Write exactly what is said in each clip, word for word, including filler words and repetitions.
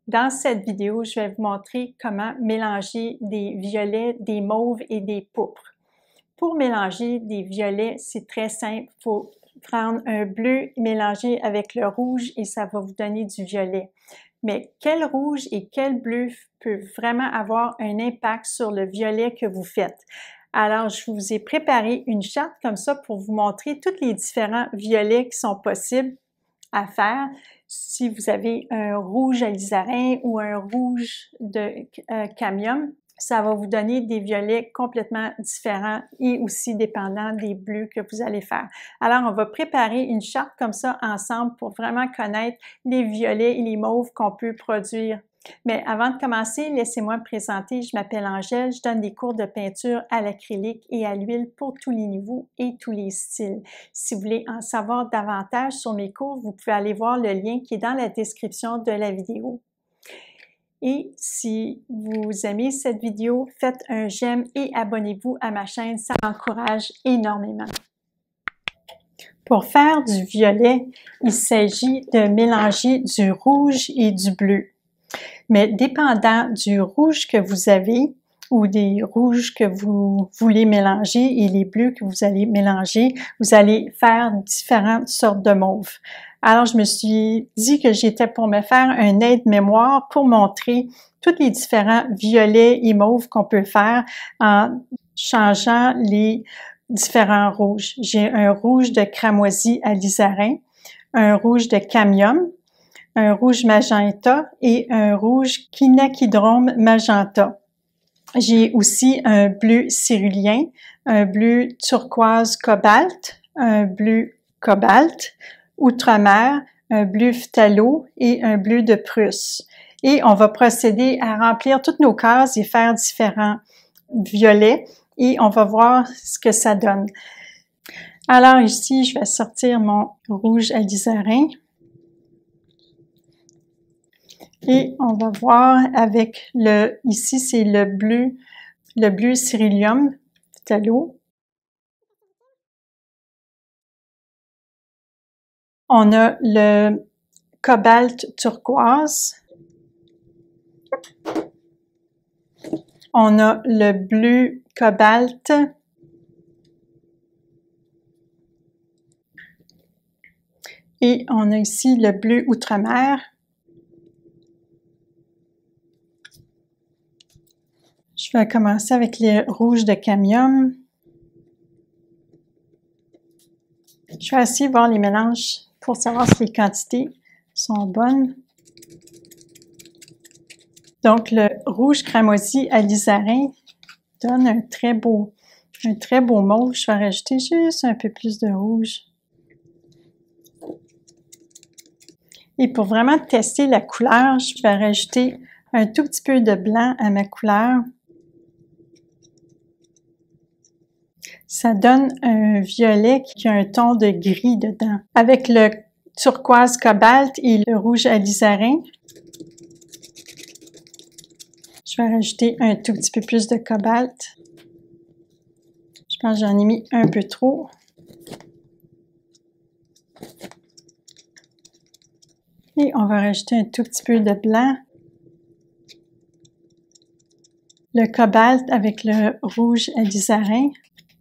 Dans cette vidéo, je vais vous montrer comment mélanger des violets, des mauves et des pourpres. Pour mélanger des violets, c'est très simple. Il faut prendre un bleu mélangé avec le rouge et ça va vous donner du violet. Mais quel rouge et quel bleu peut vraiment avoir un impact sur le violet que vous faites? Alors, je vous ai préparé une charte comme ça pour vous montrer tous les différents violets qui sont possibles à faire. Si vous avez un rouge alizarin ou un rouge de euh, cambium, ça va vous donner des violets complètement différents et aussi dépendants des bleus que vous allez faire. Alors, on va préparer une charte comme ça ensemble pour vraiment connaître les violets et les mauves qu'on peut produire. Mais avant de commencer, laissez-moi me présenter. Je m'appelle Angèle, je donne des cours de peinture à l'acrylique et à l'huile pour tous les niveaux et tous les styles. Si vous voulez en savoir davantage sur mes cours, vous pouvez aller voir le lien qui est dans la description de la vidéo. Et si vous aimez cette vidéo, faites un j'aime et abonnez-vous à ma chaîne, ça m'encourage énormément. Pour faire du violet, il s'agit de mélanger du rouge et du bleu. Mais dépendant du rouge que vous avez ou des rouges que vous voulez mélanger et les bleus que vous allez mélanger, vous allez faire différentes sortes de mauves. Alors, je me suis dit que j'étais pour me faire un aide-mémoire pour montrer tous les différents violets et mauves qu'on peut faire en changeant les différents rouges. J'ai un rouge de cramoisi alizarin, un rouge de cambium, un rouge magenta et un rouge quinacridrome magenta. J'ai aussi un bleu cyrulien, un bleu turquoise cobalt, un bleu cobalt, outremer, un bleu phthalo et un bleu de Prusse. Et on va procéder à remplir toutes nos cases et faire différents violets et on va voir ce que ça donne. Alors ici, je vais sortir mon rouge alizarin. Et on va voir avec le, ici c'est le bleu, le bleu cyrilium phthalo. On a le cobalt turquoise. On a le bleu cobalt. Et on a ici le bleu outremer. Je vais commencer avec les rouges de cambium. Je vais essayer de voir les mélanges pour savoir si les quantités sont bonnes. Donc, le rouge cramoisi alizarin donne un très beau, un très beau mauve. Je vais rajouter juste un peu plus de rouge. Et pour vraiment tester la couleur, je vais rajouter un tout petit peu de blanc à ma couleur. Ça donne un violet qui a un ton de gris dedans. Avec le turquoise cobalt et le rouge alizarin, je vais rajouter un tout petit peu plus de cobalt. Je pense que j'en ai mis un peu trop. Et on va rajouter un tout petit peu de blanc. Le cobalt avec le rouge alizarin.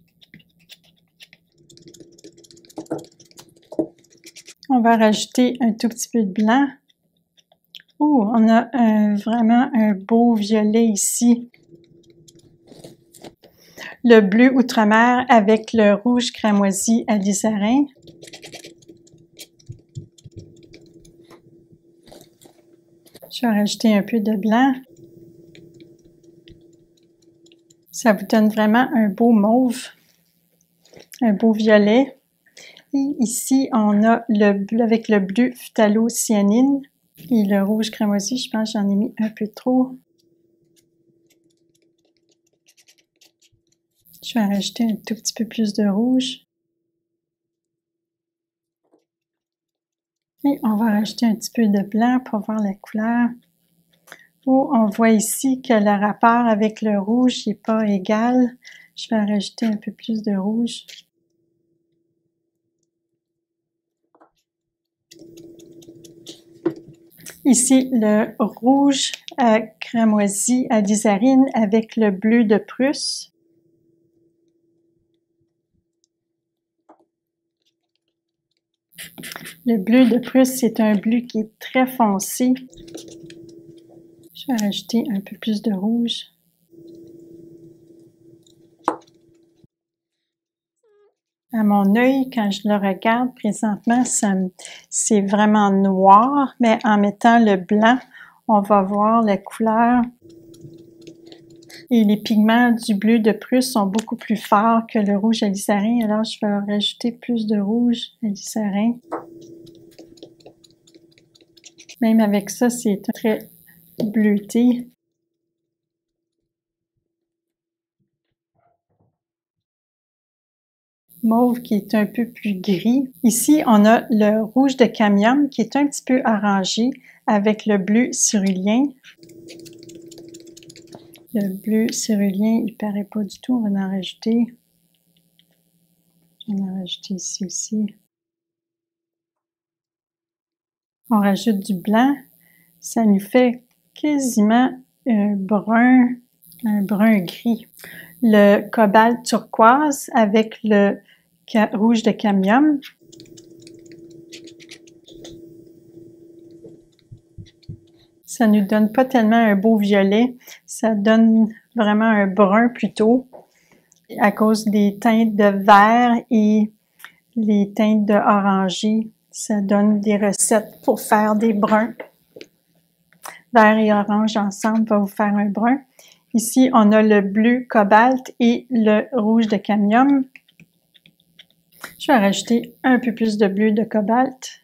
On va rajouter un tout petit peu de blanc. Oh, on a un, vraiment un beau violet ici. Le bleu outremer avec le rouge cramoisi alizarin. Je vais rajouter un peu de blanc. Ça vous donne vraiment un beau mauve, un beau violet. Et ici, on a le bleu avec le bleu phthalo cyanine et le rouge cramoisi. Je pense que j'en ai mis un peu trop. Je vais rajouter un tout petit peu plus de rouge. Et on va rajouter un petit peu de blanc pour voir la couleur. Oh, on voit ici que le rapport avec le rouge n'est pas égal. Je vais rajouter un peu plus de rouge. Ici, le rouge à cramoisi alizarine avec le bleu de Prusse. Le bleu de Prusse, c'est un bleu qui est très foncé. Je vais rajouter un peu plus de rouge. À mon œil, quand je le regarde présentement, c'est vraiment noir, mais en mettant le blanc, on va voir la couleur. Et les pigments du bleu de Prusse sont beaucoup plus forts que le rouge alizarin, alors je vais rajouter plus de rouge alizarin. Même avec ça, c'est très bleuté. Mauve qui est un peu plus gris. Ici, on a le rouge de cadmium qui est un petit peu orangé avec le bleu cyrulien. Le bleu cyrulien, il paraît pas du tout, on va en rajouter. On va en rajouter ici aussi. On rajoute du blanc. Ça nous fait quasiment un brun, un brun gris. Le cobalt turquoise avec le rouge de cadmium. Ça ne nous donne pas tellement un beau violet, ça donne vraiment un brun plutôt, à cause des teintes de vert et les teintes de orangé. Ça donne des recettes pour faire des bruns. Vert et orange ensemble va vous faire un brun. Ici, on a le bleu cobalt et le rouge de cadmium. Je vais rajouter un peu plus de bleu de cobalt.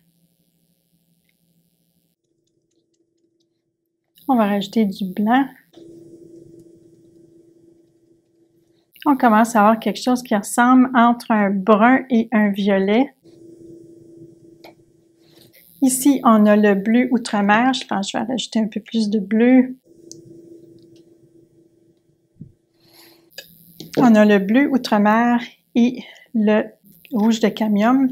On va rajouter du blanc. On commence à avoir quelque chose qui ressemble entre un brun et un violet. Ici, on a le bleu outre-mer. Je pense que je vais rajouter un peu plus de bleu. On a le bleu outre-mer et le rouge de cadmium.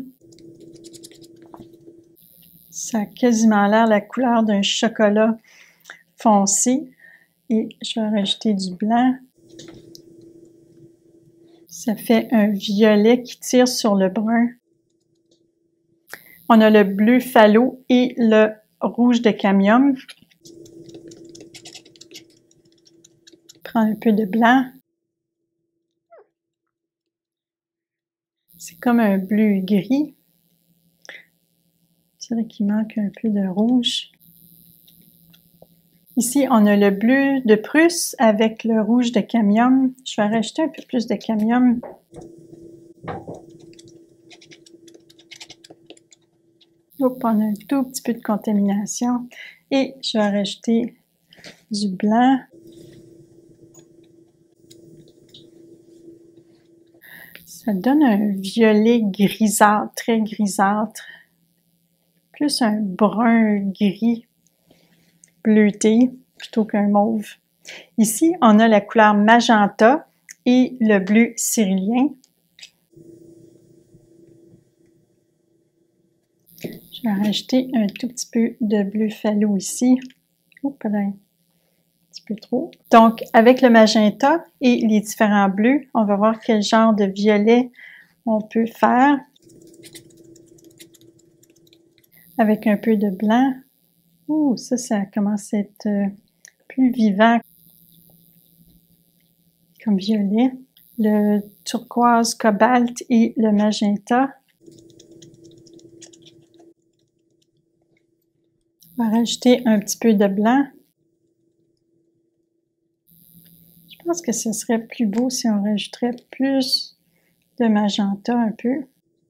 Ça a quasiment l'air la couleur d'un chocolat foncé. Et je vais rajouter du blanc. Ça fait un violet qui tire sur le brun. On a le bleu phallot et le rouge de cadmium. Prends un peu de blanc. C'est comme un bleu gris. Je dirais qu'il manque un peu de rouge. Ici, on a le bleu de Prusse avec le rouge de cadmium. Je vais rajouter un peu plus de cadmium. Oups, on a un tout petit peu de contamination. Et je vais rajouter du blanc. Ça donne un violet grisâtre, très grisâtre. Plus un brun gris bleuté plutôt qu'un mauve. Ici, on a la couleur magenta et le bleu cyrillien. Je vais rajouter un tout petit peu de bleu phallot ici. Oups, un petit peu trop. Donc, avec le magenta et les différents bleus, on va voir quel genre de violet on peut faire. Avec un peu de blanc. Ouh, ça, ça commence à être euh, plus vivant comme violet. Le turquoise cobalt et le magenta. On va rajouter un petit peu de blanc. Je pense que ce serait plus beau si on rajouterait plus de magenta un peu.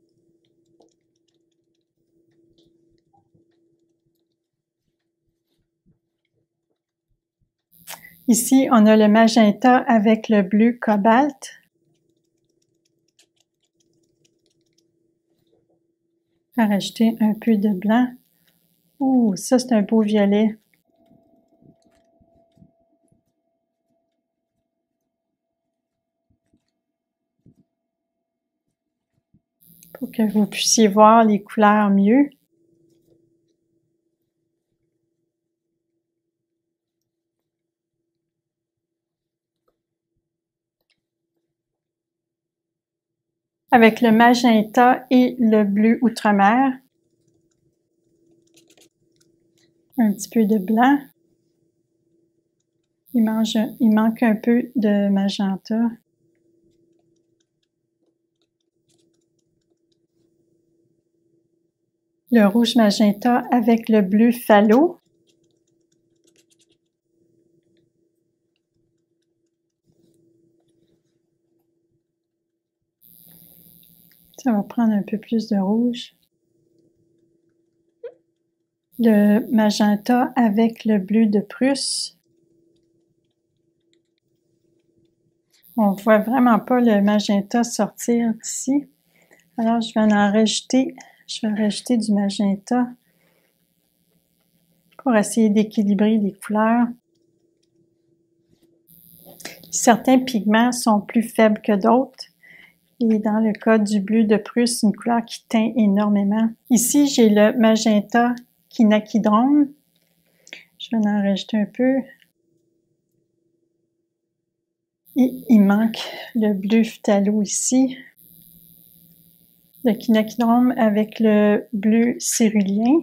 Ici, on a le magenta avec le bleu cobalt. On va rajouter un peu de blanc. Ouh, ça c'est un beau violet. Pour que vous puissiez voir les couleurs mieux. avec le magenta et le bleu outre-mer. Un petit peu de blanc. Il, mange, il manque un peu de magenta. Le rouge magenta avec le bleu phallus. Ça va prendre un peu plus de rouge. Le magenta avec le bleu de Prusse. On ne voit vraiment pas le magenta sortir d'ici. Alors, je vais en rajouter, je vais rajouter du magenta pour essayer d'équilibrer les couleurs. Certains pigments sont plus faibles que d'autres. Et dans le cas du bleu de Prusse, c'est une couleur qui teint énormément. Ici, j'ai le magenta quinacridone. Je vais en rajouter un peu. Et il manque le bleu phthalo ici. Le quinacridone avec le bleu cérulien.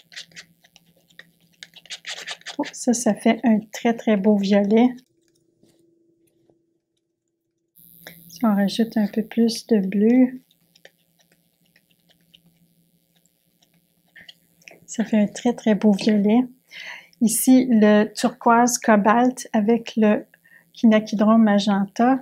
Oh, ça, ça fait un très très beau violet. Si on rajoute un peu plus de bleu, ça fait un très très beau violet. Ici, le turquoise cobalt avec le quinacridone magenta.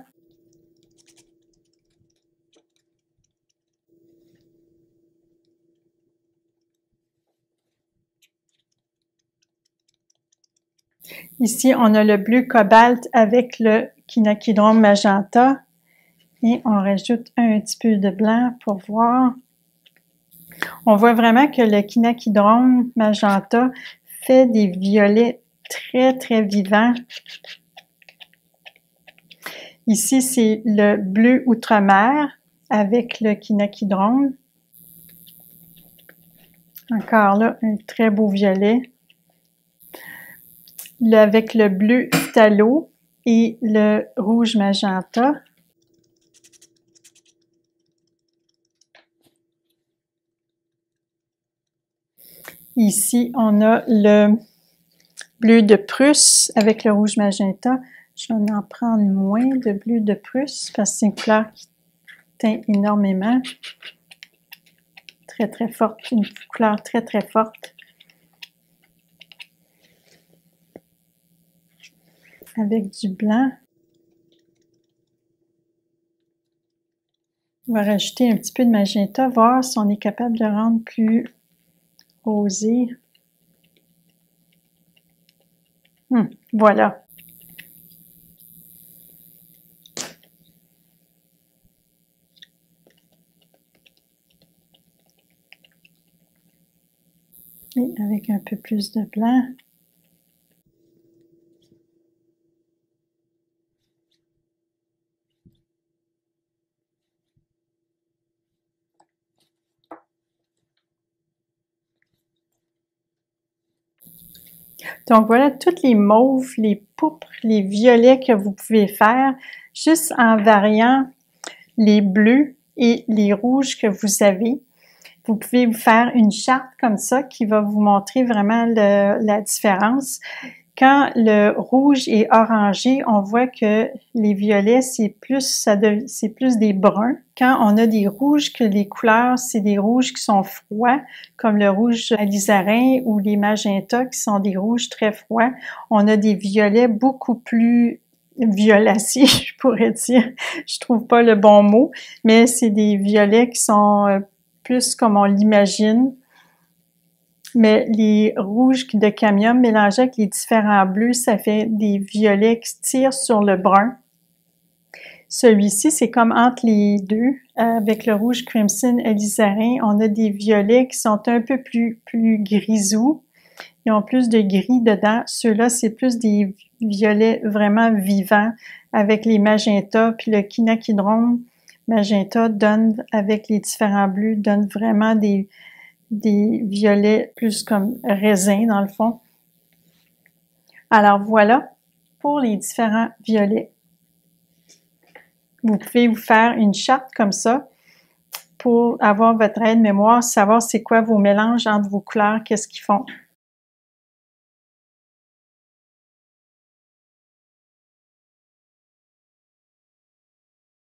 Ici, on a le bleu cobalt avec le quinacridone magenta. Et on rajoute un petit peu de blanc pour voir. On voit vraiment que le quinacridone magenta fait des violets très, très vivants. Ici, c'est le bleu outre-mer avec le quinacridone. Encore là, un très beau violet. Le, avec le bleu phthalo et le rouge magenta. Ici, on a le bleu de Prusse avec le rouge magenta. Je vais en prendre moins de bleu de Prusse parce que c'est une couleur qui teint énormément. Très, très forte. Une couleur très, très forte. Avec du blanc. On va rajouter un petit peu de magenta, voir si on est capable de rendre plus rosé. Hum, voilà. Et avec un peu plus de blanc. Donc voilà toutes les mauves, les pourpres, les violets que vous pouvez faire juste en variant les bleus et les rouges que vous avez. Vous pouvez vous faire une charte comme ça qui va vous montrer vraiment le, la différence. Quand le rouge est orangé, on voit que les violets, c'est plus, ça c'est plus des bruns. Quand on a des rouges, que les couleurs, c'est des rouges qui sont froids, comme le rouge alizarin ou les magentas qui sont des rouges très froids. On a des violets beaucoup plus violacés, je pourrais dire. Je trouve pas le bon mot, mais c'est des violets qui sont plus comme on l'imagine. Mais les rouges de cadmium mélangés avec les différents bleus, ça fait des violets qui tirent sur le brun. Celui-ci, c'est comme entre les deux. Avec le rouge crimson alizarin, on a des violets qui sont un peu plus, plus grisous. Ils ont plus de gris dedans. Ceux-là, c'est plus des violets vraiment vivants avec les magentas. Puis le quinacridone magenta donne, avec les différents bleus, donne vraiment des des violets plus comme raisin dans le fond. Alors voilà pour les différents violets. Vous pouvez vous faire une charte comme ça pour avoir votre aide-mémoire, savoir c'est quoi vos mélanges entre vos couleurs, qu'est-ce qu'ils font.